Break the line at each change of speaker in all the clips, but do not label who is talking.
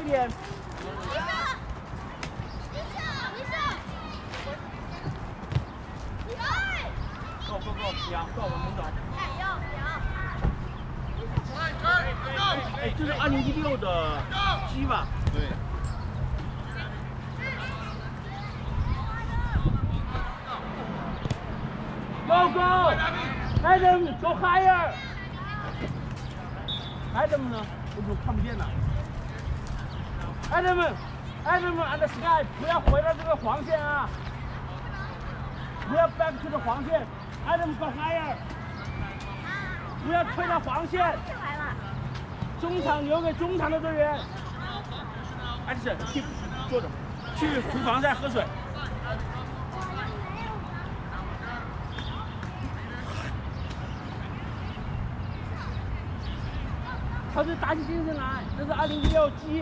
边。够，我们走。哎，这是2016的鸡吧？对。Go! Adam, go higher! Adam 呢？我怎么看不见呢 ？Adam and the sky， 不要回到这个黄线啊！不要 back to the 黄线。Adam go higher！ 不要推到黄线。中场留给中场的队员。Edison， 去坐着，去厨房再喝水。他是打起精神来，这是2016鸡。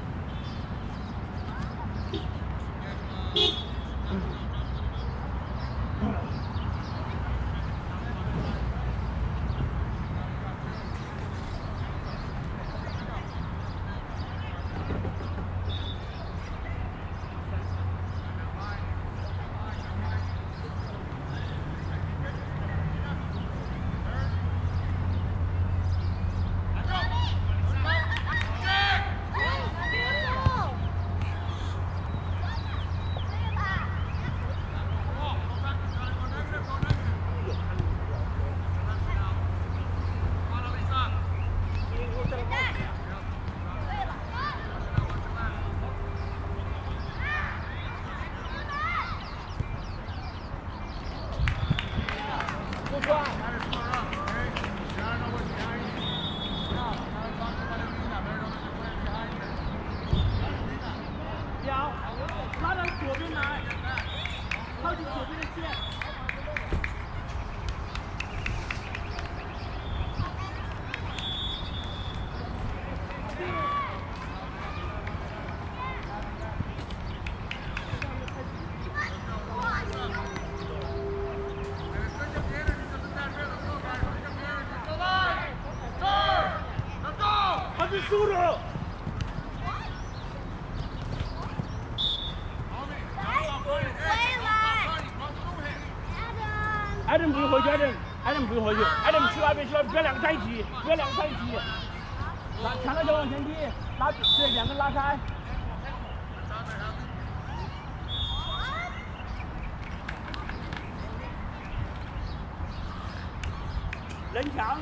拉到左边来，靠近左边的线。他是输了。 Adam 不用回去 ，Adam 不用回去 ，Adam 去那边，不要两个在一起，抢到球往前踢，对，两个拉开。人墙，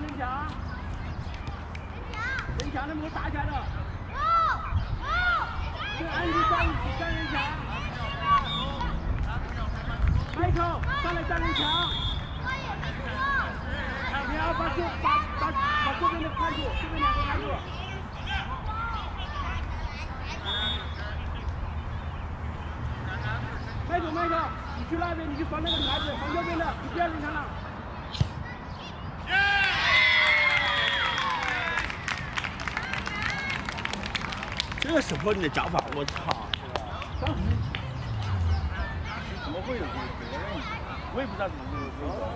他们会打起来的。跟安迪在一起站人墙。Michael 上来站人墙。 你要把这边的看住，这边两个看住。麦克，你去那边，你去防那个女孩子，防右边的，你不要领他了。这个support你的脚法，我操！怎么会有这个责任？我也不知道怎么会有这个。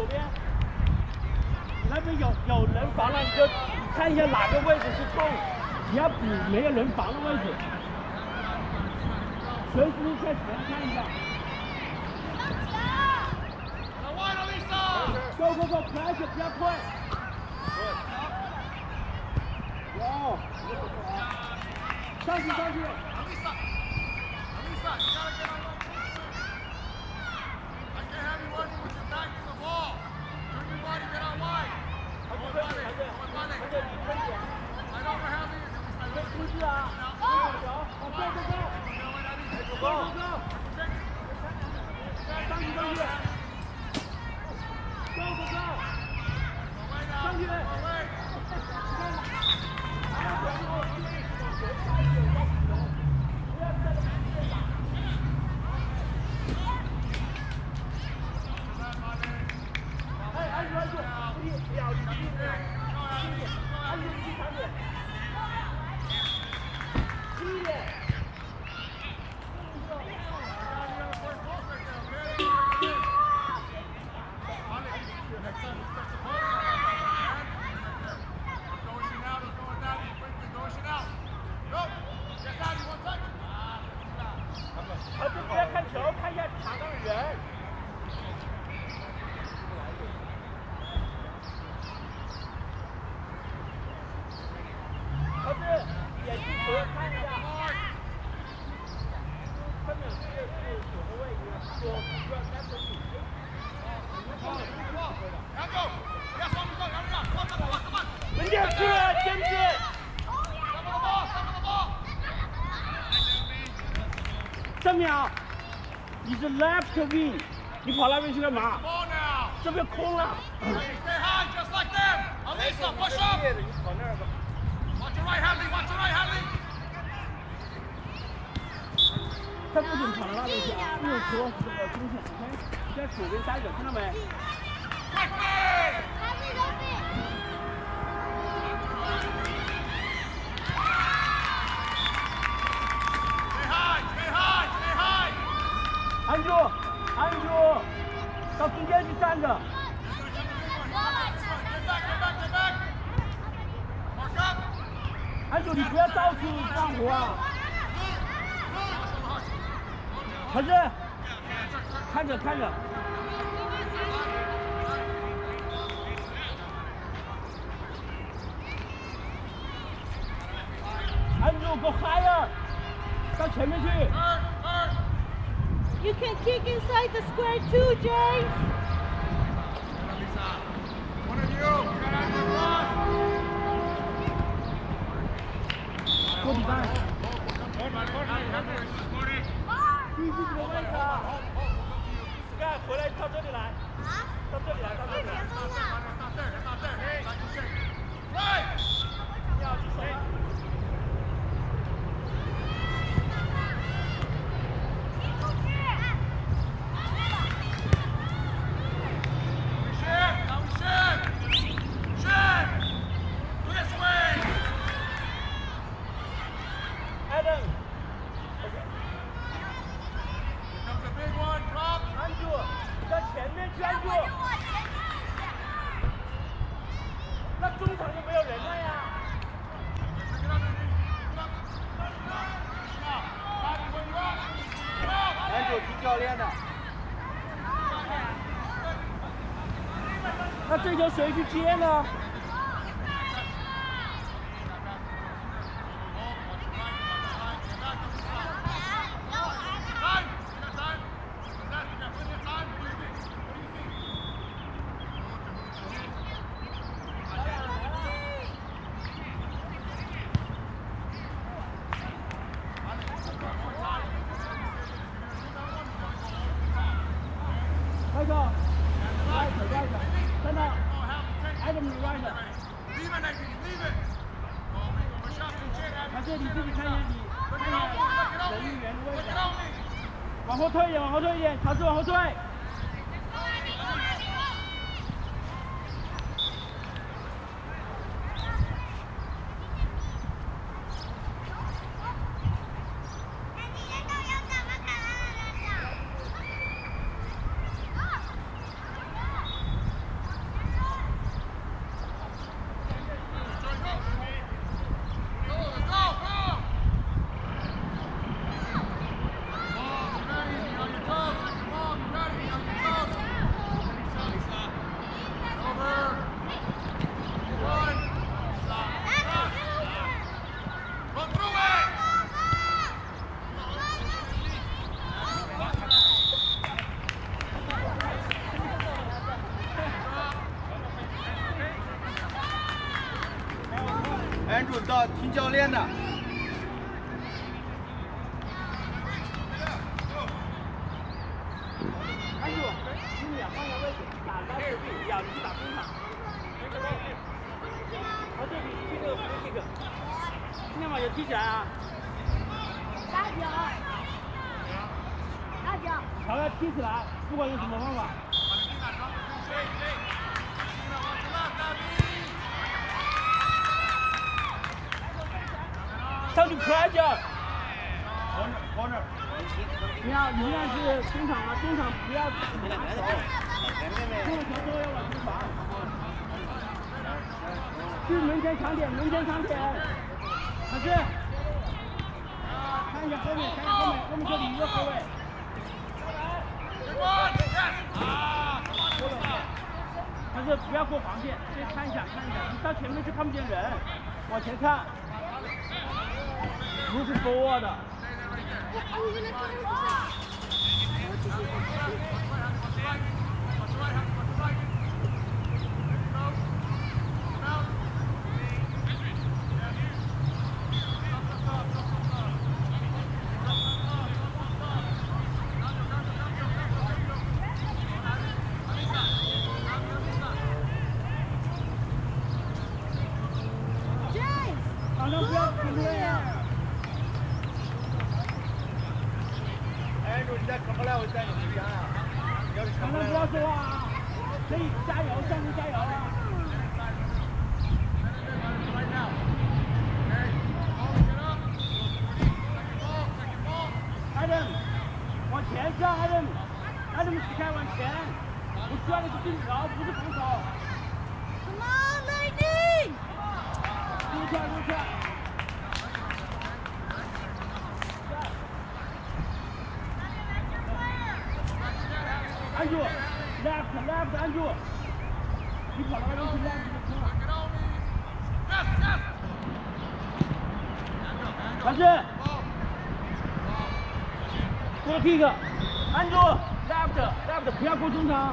那边有人防了，你就看一下哪个位置是空。 你要比没有人防的位置，随时在前看一下。Go go go， pressure， 不要退。有，上去上去。出去啊！往这这这，走走走，上去上去，go go go， 上去。哎，安住安住，注意不要离地，安住离地长点。儿子不要看球，看一下场上的人。儿子，眼睛球看一下。后面是左后卫，左边三分里。人家去了，坚持。正淼，你是 left wing， 你跑那边去干嘛？这边空了。他不准跑到那边去啊！右球这个中线 ，OK， 在左边待着，看到没？安住，安住，到中间去站着。安住，你不要到处放活啊！儿子，看着看着。安住 ，go higher， 到前面去。
You can kick inside the square too, James.
One of you, get out of your box.
过底半。继续这个位置啊！盖回来到这里来。到这里来，到这里来。要去手。教练的，那这球谁去接呢？那个 right， 看到 Adam right， 还是你自己看一下人员的位置，往后退一点，往后退一点，乔治往后退。
准到听教练的。
安住，你俩放下位置，打单手臂，要你去打中场。好，这里踢个 free kick， 今天晚上踢起来啊！
大脚，大脚，
好了，踢起来，不管用什么方法。上去 pressure。corner。你要永远是中场啊，中场不要拿手，中球都要往前传。去门前抢点，门前抢点。老师，看一下后面，看一下后面，我们这里一个后卫。但是不要过黄线，先看一下，看一下，你到前面去看不见人，往前看。不是 forward 的。马上不要停顿。
哎，你再扛过来，我带你回家呀。
马上不要说话啊！可以加油，向前加油啊！Adam， 往前上 ，Adam， Sky 往前，我需要的是进球，不是防守。
Come on, Lightning！
入圈。按住 ，left， 按住。你跑到那边去 left 就空了。老师，过 kick， 按住 left， 不要过中场。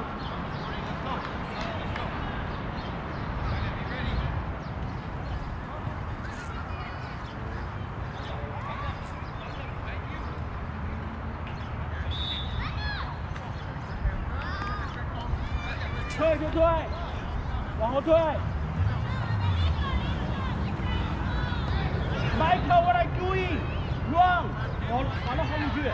退就退，往后退。Michael, what are you doing? Run！ 跑到后面去。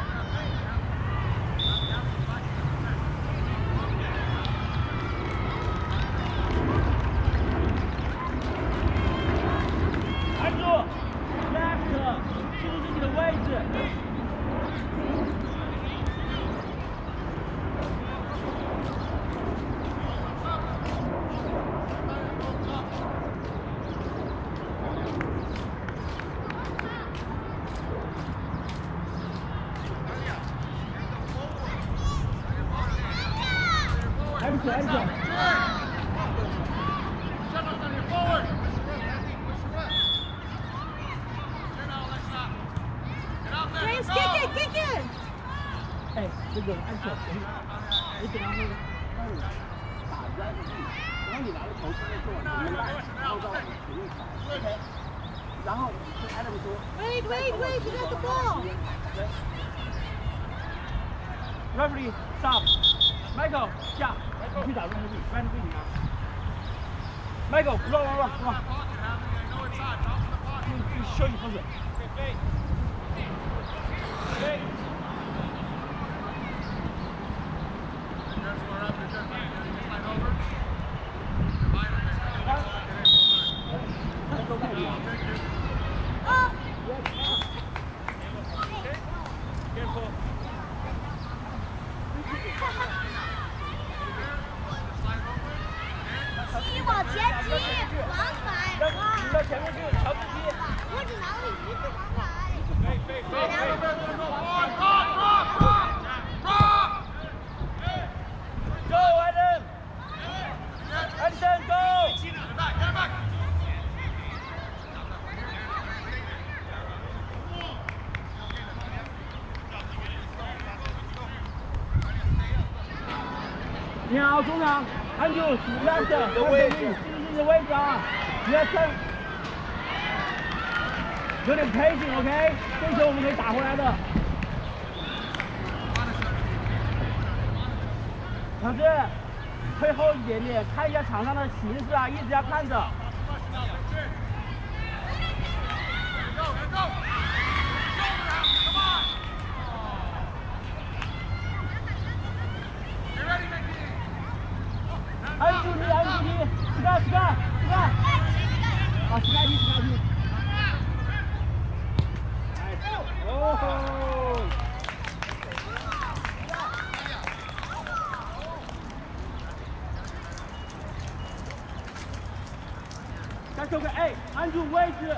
按住 ，left， 记住自己的位置。James,
kick it!
哎，这个安全，你给他们打在那里，然后你拿着球现在就往前面带，然后到前面传 ，OK， 然后跟 Adam 说
Wait, you got the ball!
Referee, stop. Michael, 下，你去打中后卫，不然对你啊。Michael, run. You show you first. Careful.
踢往前踢，往返。
你到前面去，乔治踢。
我只拿了一次往返。
Go, Adam. Edison, go. 你好，中场，按住 left 的位置，记住自己的位置啊！你要站。 有点 pacing，OK， 这球我们可以打回来的。小志，退后一点点，看一下场上的形势啊，一直要看着。安住你，安住你，是吧？好，是吧？哦。再收个，哎，安住位置。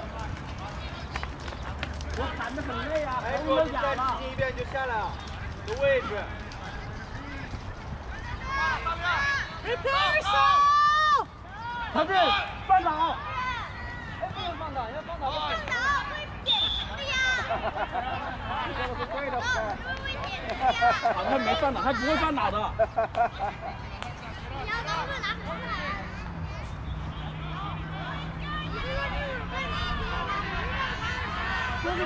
我喊得很累啊，
哎，
红了哑
再
了。
进一遍就下来了，有位置。
小志，放倒。
哎，不能放倒，要放倒会
放倒会减什么呀？
你说的是对的，
会减什么呀？
啊，他没放倒，他不会放倒的。
你要刚会拿回来。
过去。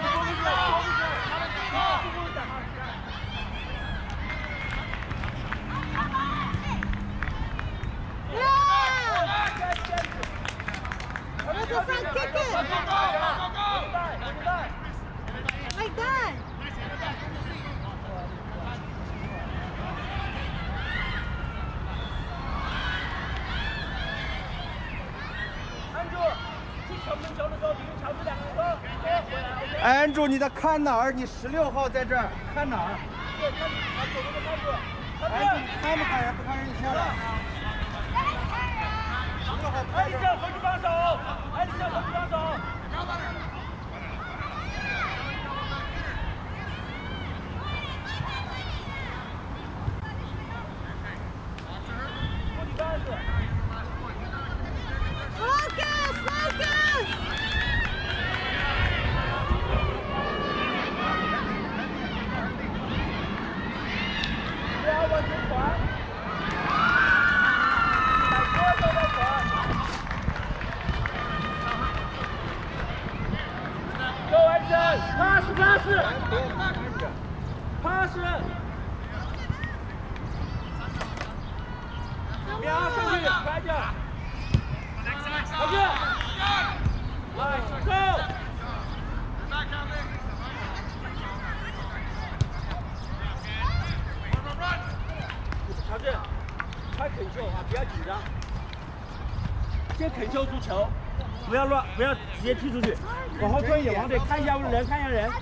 That's a front kick it. Like that.
安住，你在看哪儿？你16号在这儿，看哪儿？安住，看不看人？不看人，你下来。16号
艾丽森回去帮手，艾丽森回去帮手。pass，瞄上去，快点，回去，来，go。乔治，快啃球啊，不要紧张，先啃球足球，不要乱，不要直接踢出去，往后退一点，往后退，看一下人，看一下人。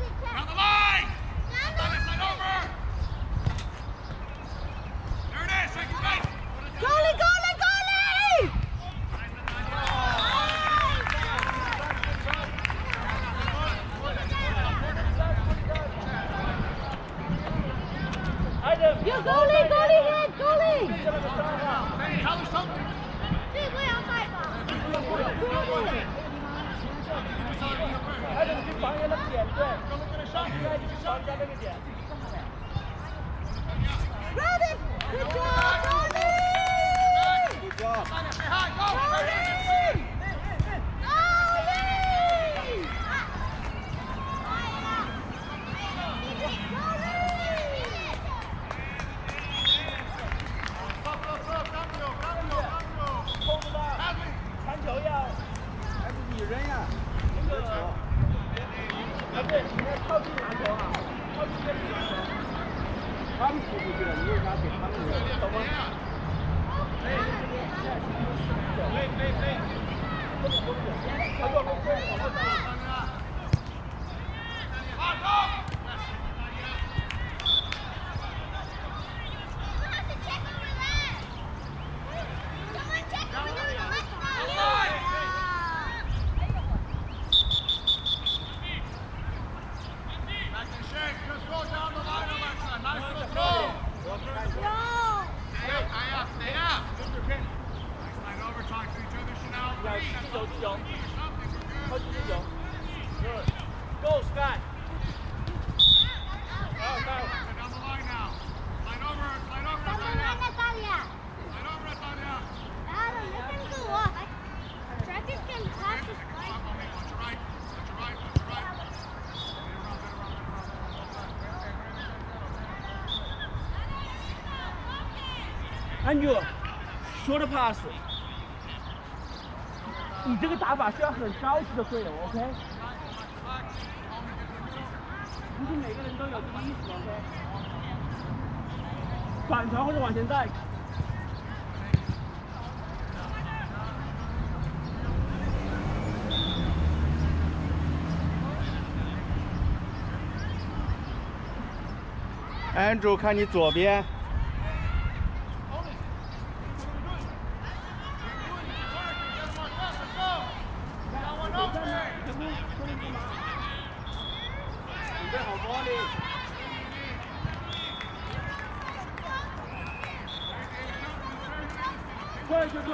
Go, Sky.
Dragon can pass the sky.
Andrew， short pass。你这个打法需要很高级的队友 ，OK？ 不是每个人都有这个意思 ，OK？ 反传或者往前带。
Andrew， 看你左边。准备好玻璃。
对对对。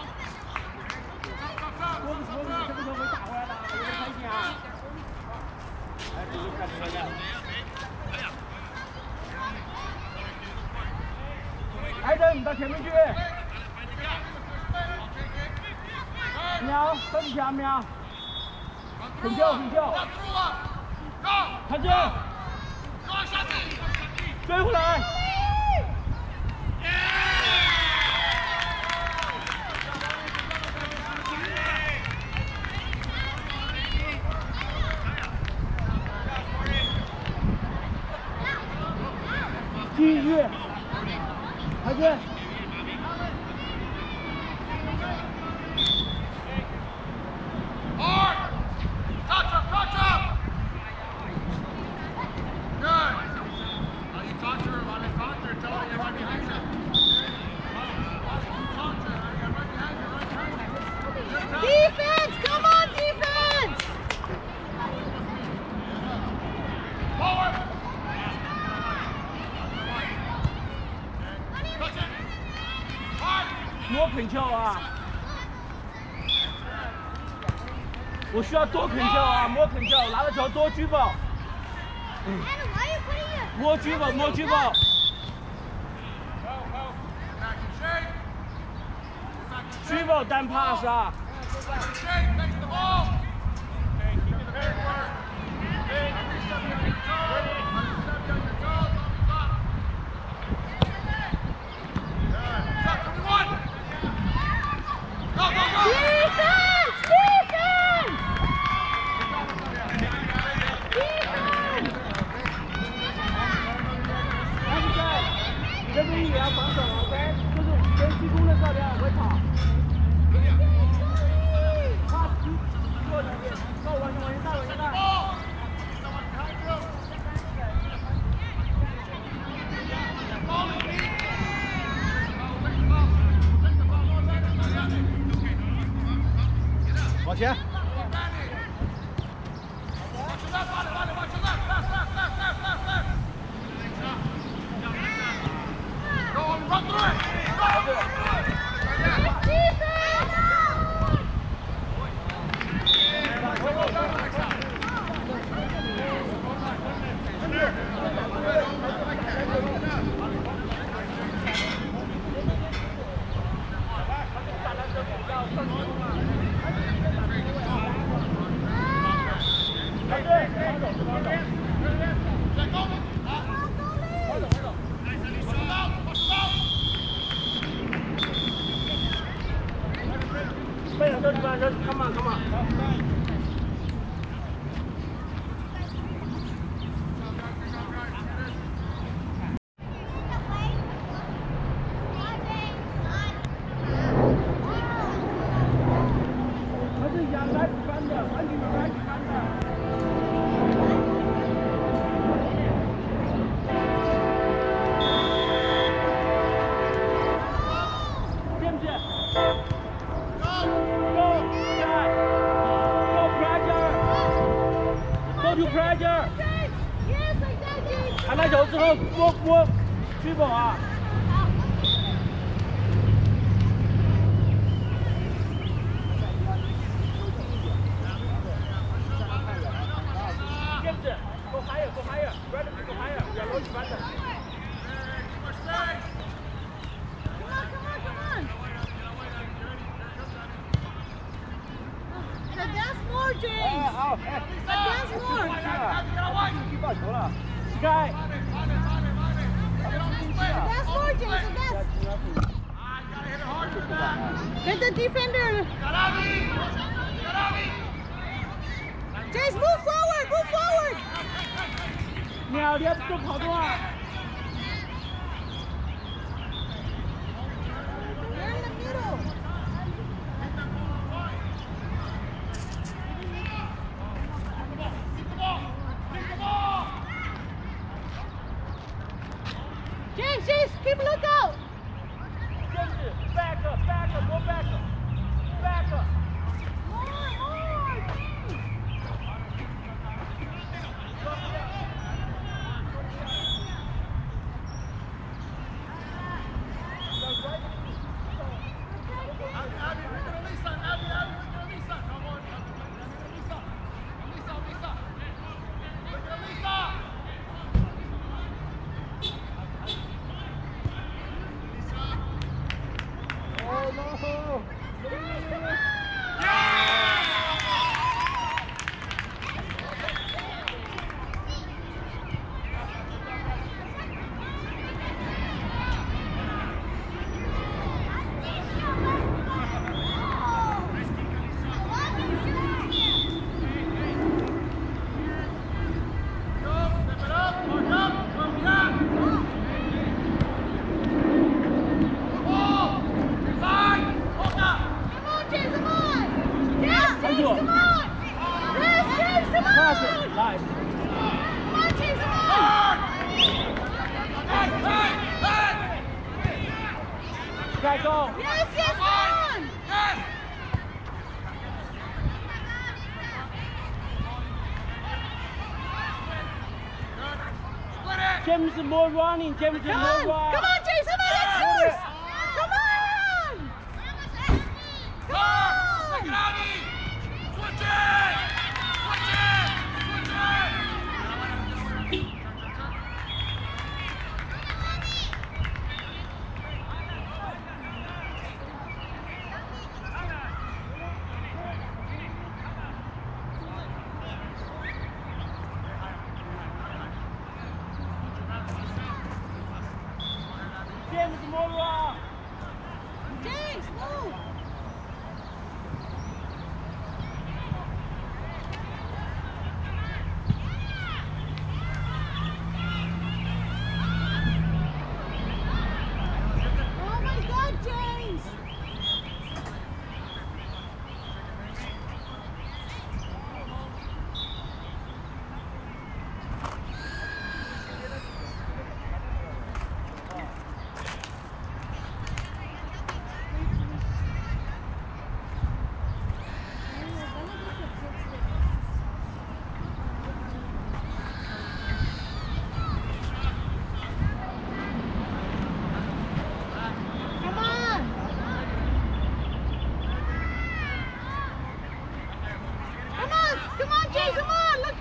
我们什么时候会打回来的？有没有开心啊？哎，这就开始了。艾登，你到前面去。喵，到底下喵。很救，很救。看见。追回来。继续。看见。
Defense! Come on, defense!
Forward!
多啃球啊！我需要多啃球啊，摸啃球，拿着球多举报。摸举报，摸举报。举报单 pass 啊！ 这边也要防守 ，OK？ 就是先进攻的时候你要会跑。他过两边，往前带，往前带。
往前。 Come on, come on. Pressure！ 弹到球之后摸追跑啊！叶子 ，go higher，go higher，Brandon go higher，we are losing Brandon。
Advance more, James! Advance more!
去报球了。
Sky。
Advance more, James! Advance! Get the defender. James, move forward, move forward.
秒连都跑动啊！
You're in the middle. James, James, keep a lookout.
James, back up, go back up, back up.
More,
Go.
Yes, yes, on!
James more running, James
Come
more
on,
run.
come on, Jason, let's yours! Come on! Come on!
Switch it! Switch it! Switch it!
James more run.
James, move! Oh my God, James! Come on! Come on, James, come on! Look!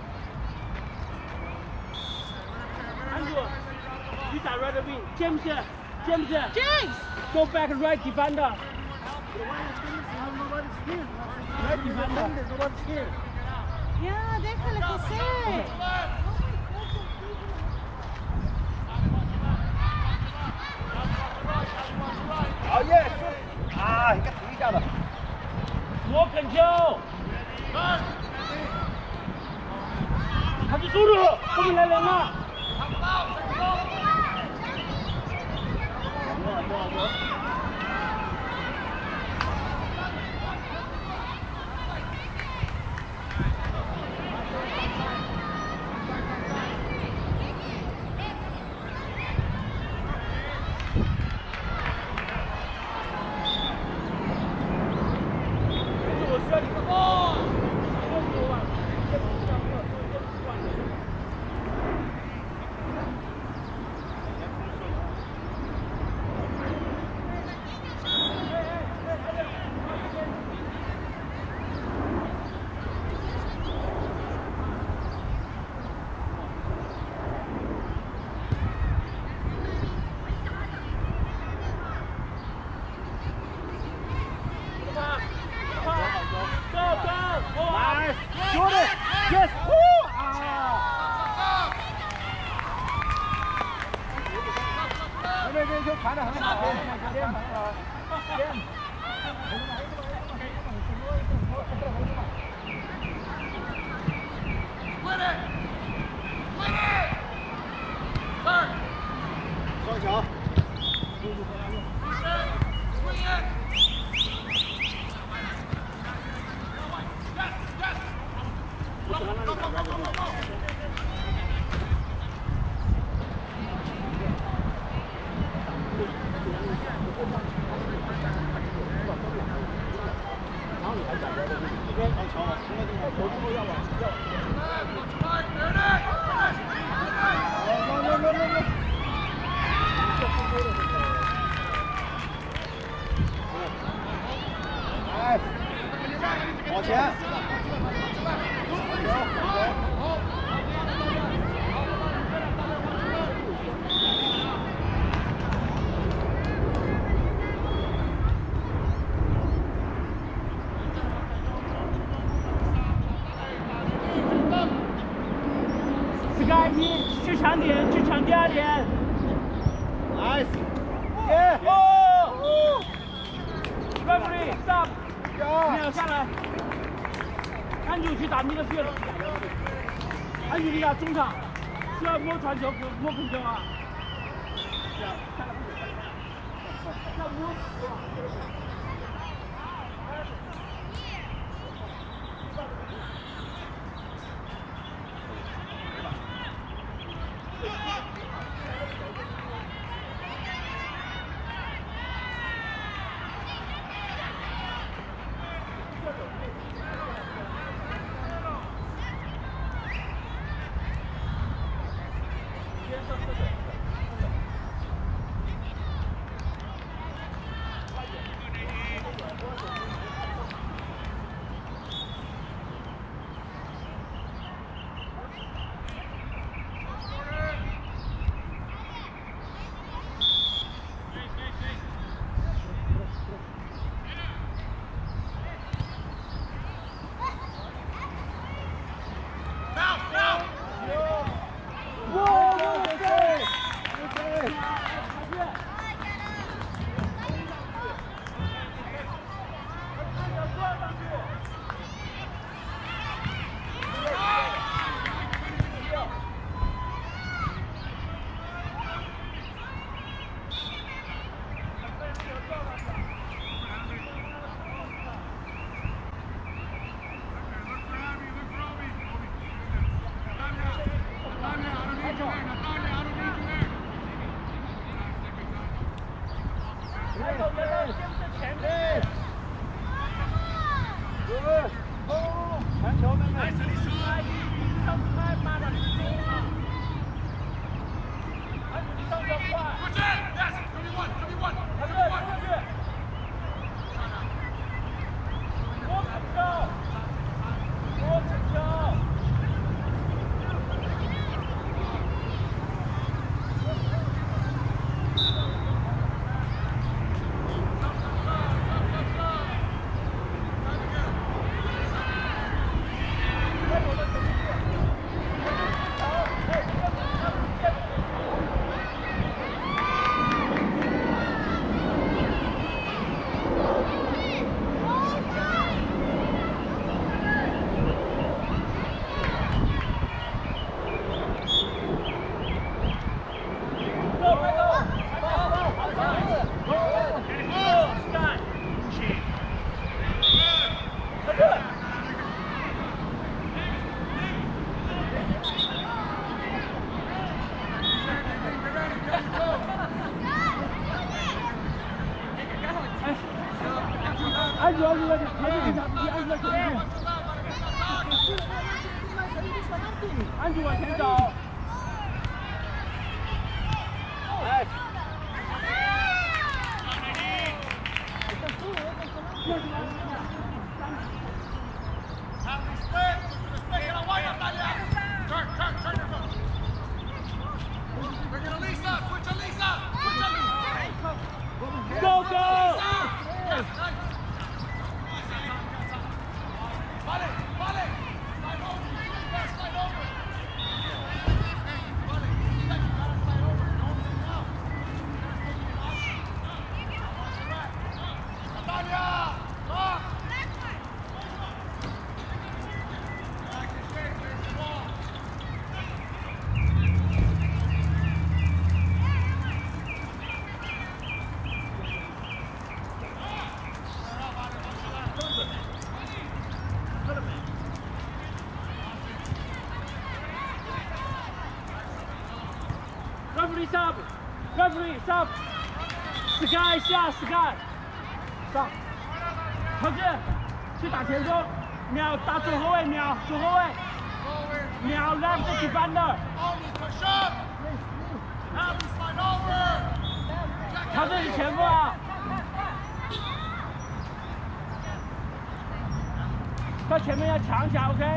Andrew, you direct wing. James,
James!
go back right defender. Right defender.
Ya, déjale, José.
Oh yes. 啊，应该停一下的。
More control. 他就输了，后面来人了。我需要你的棒。Nice! Jordan! Yes! Woo! Ah!
这球传得很好， 双桥。往前。
Sky 1，去抢点，去抢第2点。
Nice。
哦 ！Referee stop。你要下来。安主去打你的血。安主你要中场，需要摸传球，摸控球啊。要摸。传球，妹妹。上次太慢了，你中场。安主，你上球快。
过去 ，yes， 1v1，1v1，
过去，过去。多传球，多传球。安主，安主，安主往前走。哎。Go, go!
Tanya!
sub. Referee sub. Sky 下 Sky 上。乔治去打前锋，秒打左后卫，秒左后卫，秒 left defender。乔治是前锋啊。他前面要抢起来 ，OK？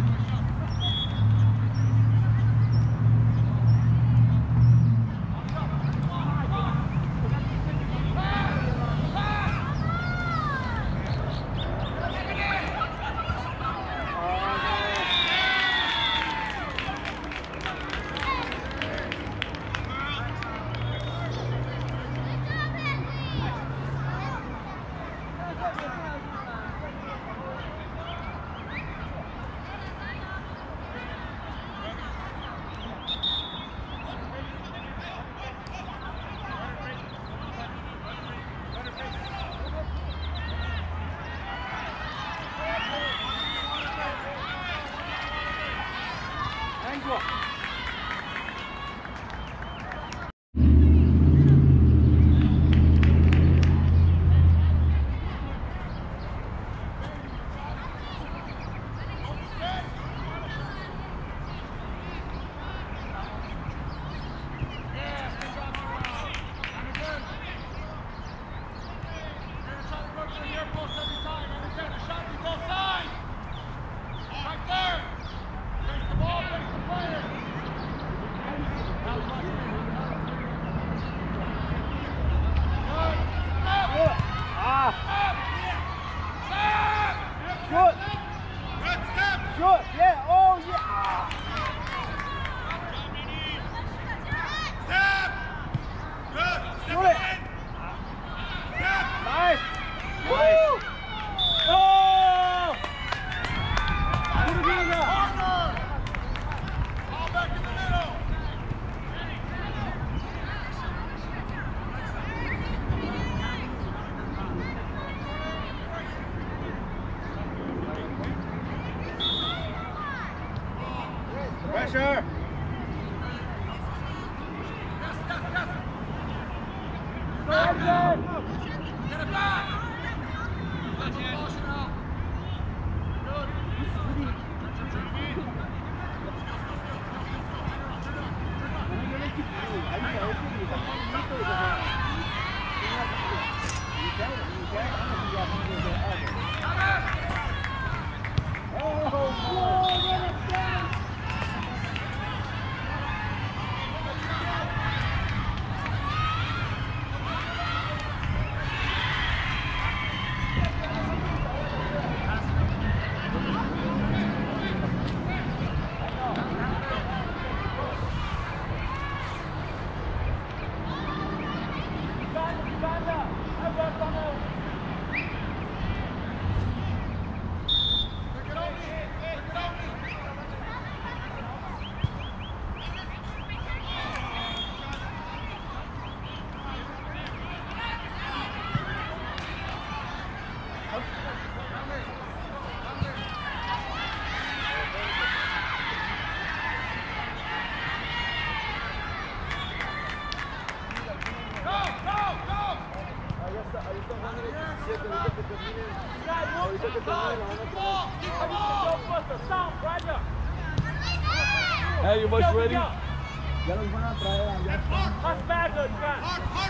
Pressure.
Get it back.
Hey, you boys ready?
Ya los van a traer allá.
Pass back, good, Scott.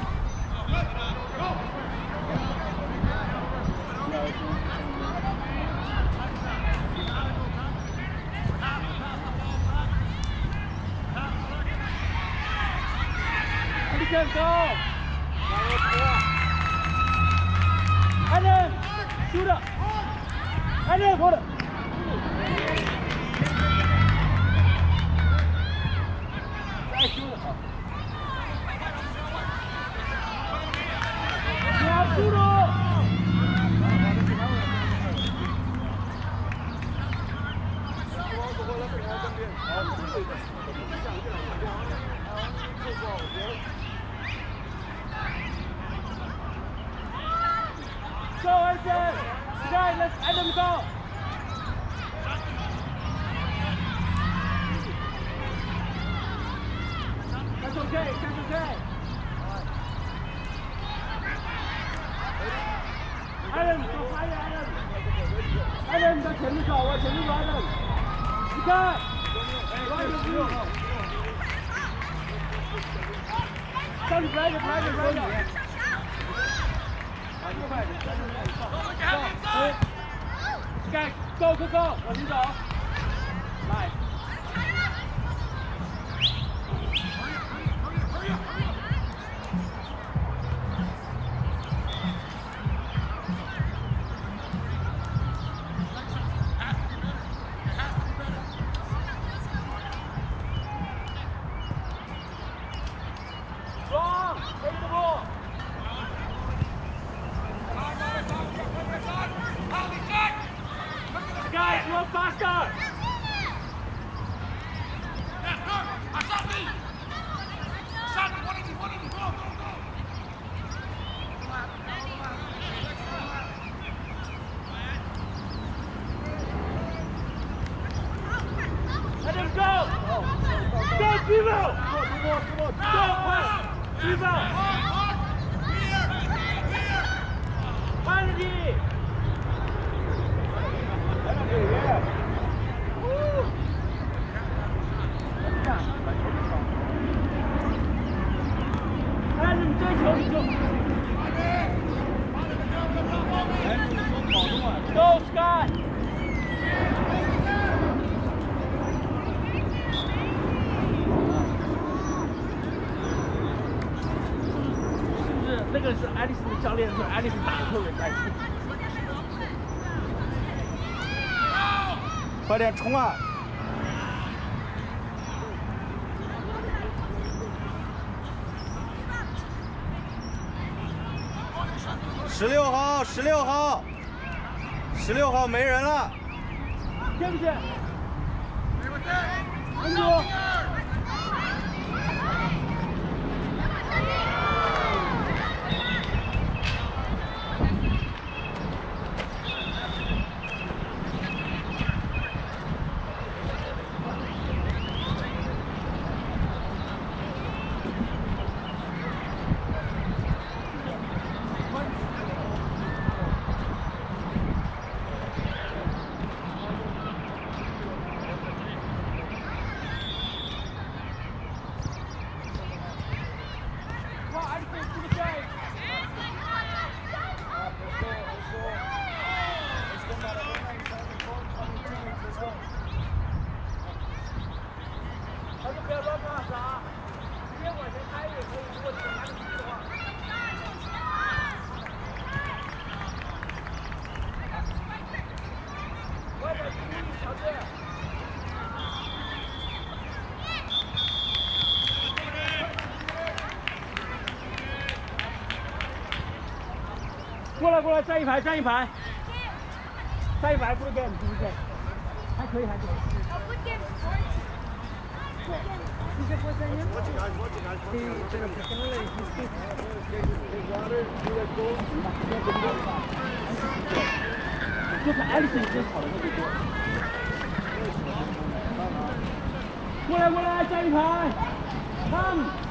go. Adam, shoot up. Adam, hold up. Now shoot up. Go, Edson! Guys, let's Adam go! Let's go, Adam，走快一点 ，Adam， 你到前面走，往前面走 ，Adam， 你看，快点去，上去来点，来点，来点。Sky， go go go， 往前走，来。Go, Scott! 那个是爱丽丝的教练，是爱丽丝打的特别开心。
快点冲啊！16号，16号，16号没人了。
见不见？安住！不要乱骂啥，直接往前开也可以，如果你们拿得住的话。外面注意小心。过来过来，站一排站一排，站一排不能给，是不是？还可以还可以。就是爱丽丝已经跑了那么多。过来过来，站一排，看。